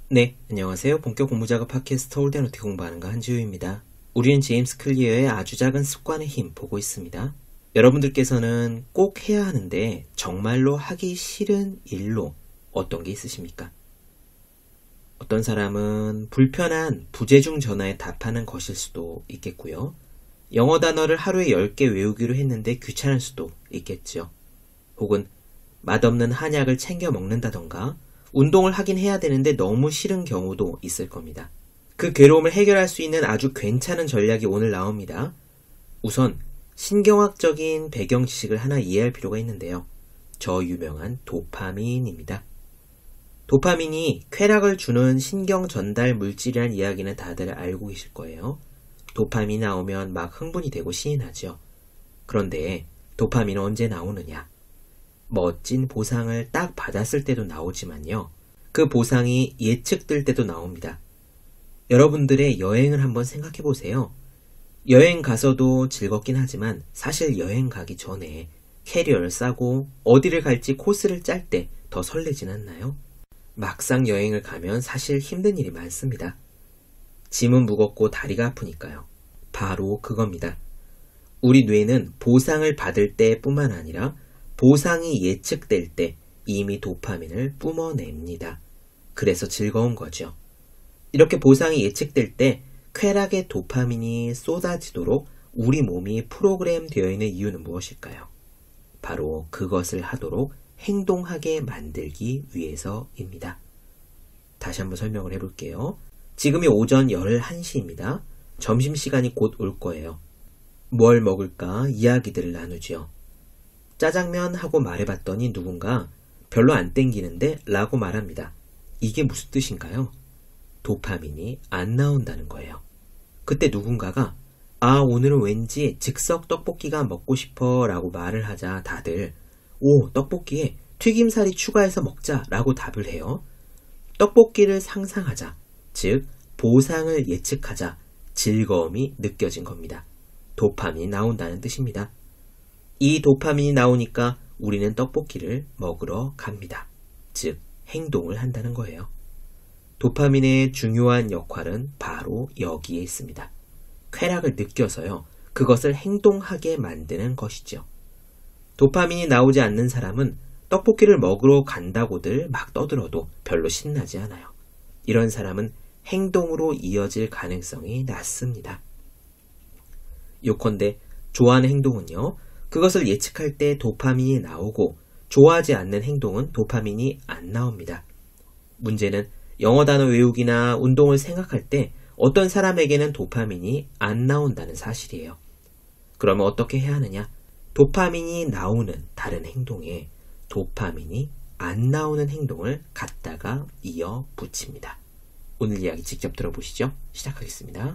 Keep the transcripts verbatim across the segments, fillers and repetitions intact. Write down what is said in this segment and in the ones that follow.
네, 안녕하세요. 본격 공부작업 팟캐스트 서울대 노트 공부하는가 한지우입니다. 우리는 제임스 클리어의 아주 작은 습관의 힘 보고 있습니다. 여러분들께서는 꼭 해야 하는데 정말로 하기 싫은 일로 어떤 게 있으십니까? 어떤 사람은 불편한 부재중 전화에 답하는 것일 수도 있겠고요. 영어 단어를 하루에 열 개 외우기로 했는데 귀찮을 수도 있겠죠. 혹은 맛없는 한약을 챙겨 먹는다던가 운동을 하긴 해야 되는데 너무 싫은 경우도 있을 겁니다. 그 괴로움을 해결할 수 있는 아주 괜찮은 전략이 오늘 나옵니다. 우선 신경학적인 배경 지식을 하나 이해할 필요가 있는데요. 저 유명한 도파민입니다. 도파민이 쾌락을 주는 신경 전달 물질이라는 이야기는 다들 알고 계실 거예요. 도파민이 나오면 막 흥분이 되고 신이 나죠. 그런데 도파민은 언제 나오느냐? 멋진 보상을 딱 받았을 때도 나오지만요. 그 보상이 예측될 때도 나옵니다. 여러분들의 여행을 한번 생각해 보세요. 여행 가서도 즐겁긴 하지만 사실 여행 가기 전에 캐리어를 싸고 어디를 갈지 코스를 짤 때 더 설레진 않나요? 막상 여행을 가면 사실 힘든 일이 많습니다. 짐은 무겁고 다리가 아프니까요. 바로 그겁니다. 우리 뇌는 보상을 받을 때뿐만 아니라 보상이 예측될 때 이미 도파민을 뿜어냅니다. 그래서 즐거운 거죠. 이렇게 보상이 예측될 때 쾌락의 도파민이 쏟아지도록 우리 몸이 프로그램 되어 있는 이유는 무엇일까요? 바로 그것을 하도록 행동하게 만들기 위해서입니다. 다시 한번 설명을 해볼게요. 지금이 오전 열한 시입니다. 점심시간이 곧 올 거예요. 뭘 먹을까 이야기들을 나누죠. 짜장면 하고 말해봤더니 누군가 별로 안 땡기는데 라고 말합니다. 이게 무슨 뜻인가요? 도파민이 안 나온다는 거예요. 그때 누군가가 아 오늘은 왠지 즉석 떡볶이가 먹고 싶어 라고 말을 하자 다들 오 떡볶이에 튀김살이 추가해서 먹자 라고 답을 해요. 떡볶이를 상상하자, 즉 보상을 예측하자 즐거움이 느껴진 겁니다. 도파민이 나온다는 뜻입니다. 이 도파민이 나오니까 우리는 떡볶이를 먹으러 갑니다. 즉 행동을 한다는 거예요. 도파민의 중요한 역할은 바로 여기에 있습니다. 쾌락을 느껴서요. 그것을 행동하게 만드는 것이죠. 도파민이 나오지 않는 사람은 떡볶이를 먹으러 간다고들 막 떠들어도 별로 신나지 않아요. 이런 사람은 행동으로 이어질 가능성이 낮습니다. 요컨대 좋아하는 행동은요. 그것을 예측할 때 도파민이 나오고 좋아하지 않는 행동은 도파민이 안 나옵니다. 문제는 영어 단어 외우기나 운동을 생각할 때 어떤 사람에게는 도파민이 안 나온다는 사실이에요. 그러면 어떻게 해야 하느냐? 도파민이 나오는 다른 행동에 도파민이 안 나오는 행동을 갖다가 이어 붙입니다. 오늘 이야기 직접 들어보시죠. 시작하겠습니다.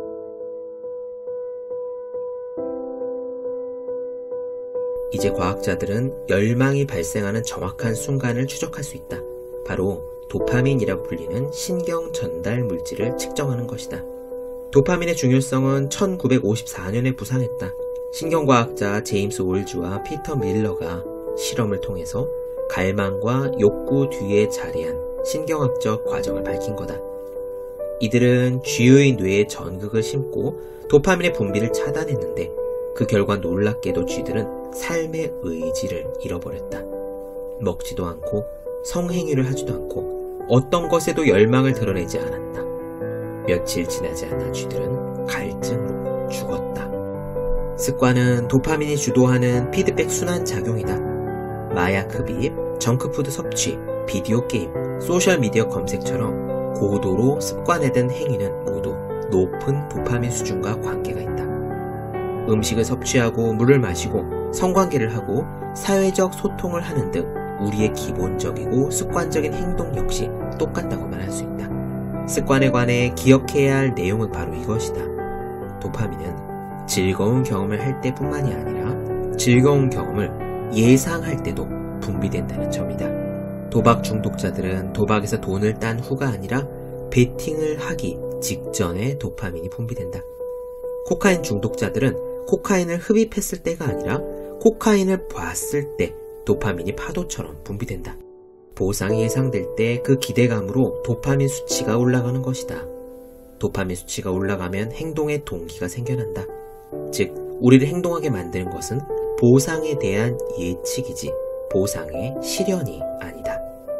이제 과학자들은 열망이 발생하는 정확한 순간을 추적할 수 있다. 바로 도파민이라고 불리는 신경 전달 물질을 측정하는 것이다. 도파민의 중요성은 천구백오십사 년에 부상했다. 신경과학자 제임스 올즈와 피터 밀러가 실험을 통해서 갈망과 욕구 뒤에 자리한 신경학적 과정을 밝힌 거다. 이들은 쥐의 뇌에 전극을 심고 도파민의 분비를 차단했는데 그 결과 놀랍게도 쥐들은 삶의 의지를 잃어버렸다. 먹지도 않고 성행위를 하지도 않고 어떤 것에도 열망을 드러내지 않았다. 며칠 지나지 않아 쥐들은 갈증으로 죽었다. 습관은 도파민이 주도하는 피드백 순환 작용이다. 마약 흡입, 정크푸드 섭취, 비디오 게임, 소셜미디어 검색처럼 고도로 습관화된 행위는 모두 높은 도파민 수준과 관계가 있다. 음식을 섭취하고 물을 마시고 성관계를 하고 사회적 소통을 하는 등 우리의 기본적이고 습관적인 행동 역시 똑같다고 말할 수 있다. 습관에 관해 기억해야 할 내용은 바로 이것이다. 도파민은 즐거운 경험을 할 때뿐만이 아니라 즐거운 경험을 예상할 때도 분비된다는 점이다. 도박 중독자들은 도박에서 돈을 딴 후가 아니라 베팅을 하기 직전에 도파민이 분비된다. 코카인 중독자들은 코카인을 흡입했을 때가 아니라 코카인을 봤을 때 도파민이 파도처럼 분비된다. 보상이 예상될 때 그 기대감으로 도파민 수치가 올라가는 것이다. 도파민 수치가 올라가면 행동의 동기가 생겨난다. 즉, 우리를 행동하게 만드는 것은 보상에 대한 예측이지 보상의 실현이 아니다.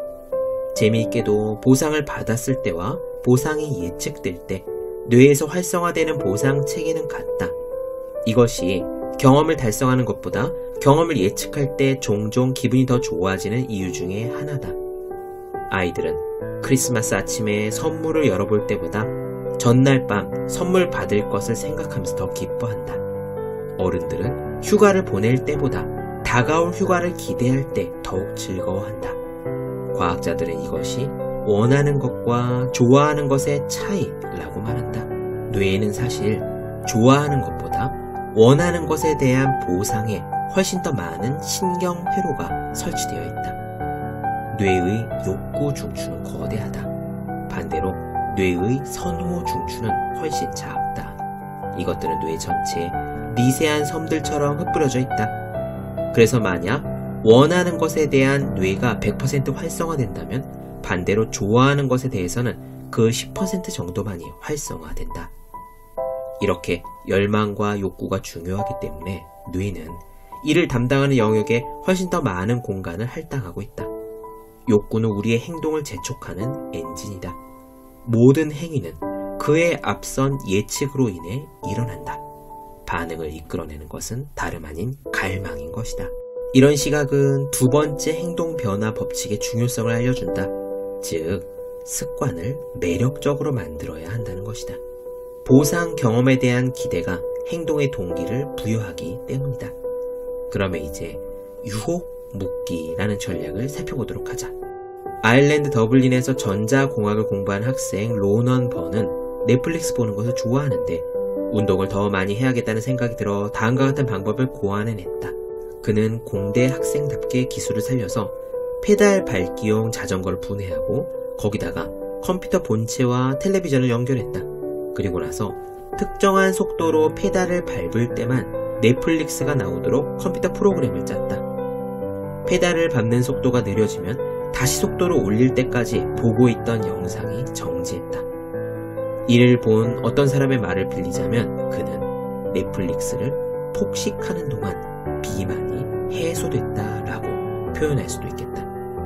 재미있게도 보상을 받았을 때와 보상이 예측될 때 뇌에서 활성화되는 보상 체계는 같다. 이것이 경험을 달성하는 것보다 경험을 예측할 때 종종 기분이 더 좋아지는 이유 중에 하나다. 아이들은 크리스마스 아침에 선물을 열어볼 때보다 전날 밤 선물 받을 것을 생각하면서 더 기뻐한다. 어른들은 휴가를 보낼 때보다 다가올 휴가를 기대할 때 더욱 즐거워한다. 과학자들은 이것이 원하는 것과 좋아하는 것의 차이라고 말한다. 뇌에는 사실 좋아하는 것보다 원하는 것에 대한 보상에 훨씬 더 많은 신경회로가 설치되어 있다. 뇌의 욕구 중추는 거대하다. 반대로 뇌의 선호 중추는 훨씬 작다. 이것들은 뇌 전체에 미세한 섬들처럼 흩뿌려져 있다. 그래서 만약 원하는 것에 대한 뇌가 백 퍼센트 활성화된다면 반대로 좋아하는 것에 대해서는 그 십 퍼센트 정도만이 활성화된다. 이렇게 열망과 욕구가 중요하기 때문에 뇌는 이를 담당하는 영역에 훨씬 더 많은 공간을 할당하고 있다. 욕구는 우리의 행동을 재촉하는 엔진이다. 모든 행위는 그에 앞선 예측으로 인해 일어난다. 반응을 이끌어내는 것은 다름 아닌 갈망인 것이다. 이런 시각은 두 번째 행동 변화 법칙의 중요성을 알려준다. 즉, 습관을 매력적으로 만들어야 한다는 것이다. 보상 경험에 대한 기대가 행동의 동기를 부여하기 때문이다. 그러면 이제 유혹 묶기라는 전략을 살펴보도록 하자. 아일랜드 더블린에서 전자공학을 공부한 학생 로넌 번은 넷플릭스 보는 것을 좋아하는데 운동을 더 많이 해야겠다는 생각이 들어 다음과 같은 방법을 고안해냈다. 그는 공대 학생답게 기술을 살려서 페달 밟기용 자전거를 분해하고 거기다가 컴퓨터 본체와 텔레비전을 연결했다. 그리고 나서 특정한 속도로 페달을 밟을 때만 넷플릭스가 나오도록 컴퓨터 프로그램을 짰다. 페달을 밟는 속도가 느려지면 다시 속도를 올릴 때까지 보고 있던 영상이 정지했다. 이를 본 어떤 사람의 말을 빌리자면 그는 넷플릭스를 폭식하는 동안 비만이 해소됐다라고 표현할 수도 있겠다.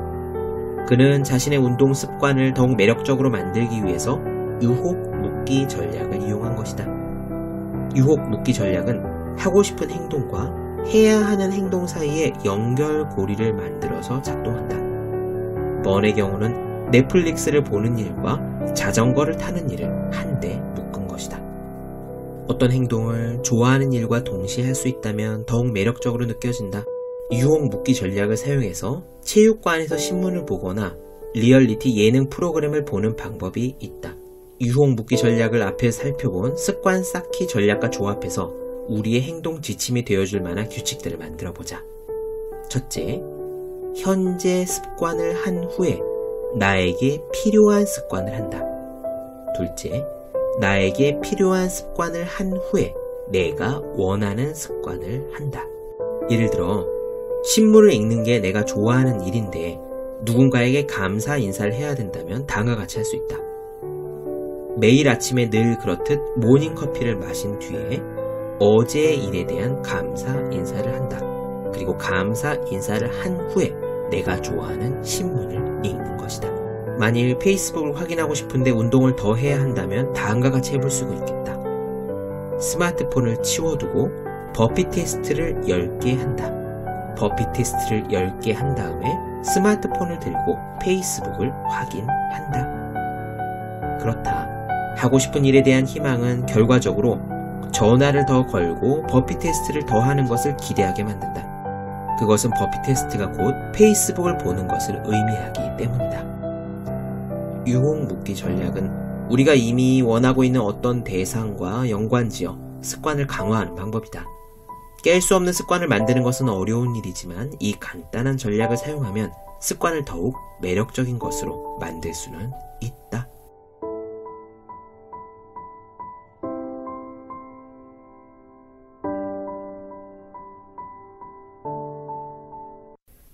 그는 자신의 운동 습관을 더욱 매력적으로 만들기 위해서 유혹 묶기 전략을 이용한 것이다. 유혹 묶기 전략은 하고 싶은 행동과 해야 하는 행동 사이에 연결고리를 만들어서 작동한다. 번의 경우는 넷플릭스를 보는 일과 자전거를 타는 일을 한데 묶은 것이다. 어떤 행동을 좋아하는 일과 동시에 할 수 있다면 더욱 매력적으로 느껴진다. 유혹 묶기 전략을 사용해서 체육관에서 신문을 보거나 리얼리티 예능 프로그램을 보는 방법이 있다. 유혹 묶기 전략을 앞에 살펴본 습관 쌓기 전략과 조합해서 우리의 행동 지침이 되어줄 만한 규칙들을 만들어보자. 첫째, 현재 습관을 한 후에 나에게 필요한 습관을 한다. 둘째, 나에게 필요한 습관을 한 후에 내가 원하는 습관을 한다. 예를 들어 신문을 읽는 게 내가 좋아하는 일인데 누군가에게 감사 인사를 해야 된다면 다음과 같이 할 수 있다. 매일 아침에 늘 그렇듯 모닝커피를 마신 뒤에 어제의 일에 대한 감사 인사를 한다. 그리고 감사 인사를 한 후에 내가 좋아하는 신문을 읽는 것이다. 만일 페이스북을 확인하고 싶은데 운동을 더 해야 한다면 다음과 같이 해볼 수가 있겠다. 스마트폰을 치워두고 버피 테스트를 열 개 한다. 버피 테스트를 열 개 한 다음에 스마트폰을 들고 페이스북을 확인한다. 그렇다. 하고 싶은 일에 대한 희망은 결과적으로 전화를 더 걸고 버피 테스트를 더 하는 것을 기대하게 만든다. 그것은 버피 테스트가 곧 페이스북을 보는 것을 의미하기 때문이다. 유혹 묶기 전략은 우리가 이미 원하고 있는 어떤 대상과 연관지어 습관을 강화하는 방법이다. 깰 수 없는 습관을 만드는 것은 어려운 일이지만 이 간단한 전략을 사용하면 습관을 더욱 매력적인 것으로 만들 수는 있다.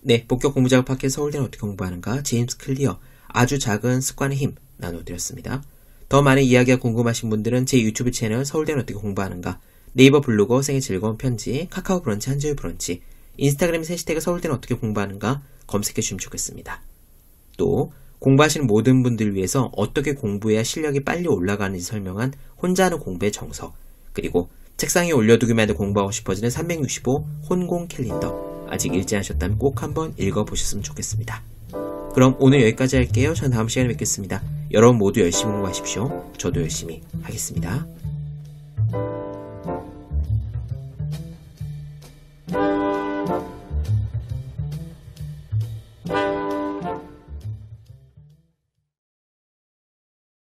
네, 본격 공부작업 팟캐스트 서울대는 어떻게 공부하는가 제임스 클리어 아주 작은 습관의 힘 나눠드렸습니다. 더 많은 이야기가 궁금하신 분들은 제 유튜브 채널 서울대는 어떻게 공부하는가, 네이버 블로그 생의 즐거운 편지, 카카오 브런치, 한주의 브런치, 인스타그램 해시태그 서울대는 어떻게 공부하는가 검색해 주시면 좋겠습니다. 또 공부하시는 모든 분들 위해서 어떻게 공부해야 실력이 빨리 올라가는지 설명한 혼자 하는 공부의 정석, 그리고 책상에 올려두기만 해도 공부하고 싶어지는 삼백육십오 혼공 캘린더 아직 읽지 않으셨다면 꼭 한번 읽어보셨으면 좋겠습니다. 그럼 오늘 여기까지 할게요. 전 다음 시간에 뵙겠습니다. 여러분 모두 열심히 공부하십시오. 저도 열심히 하겠습니다.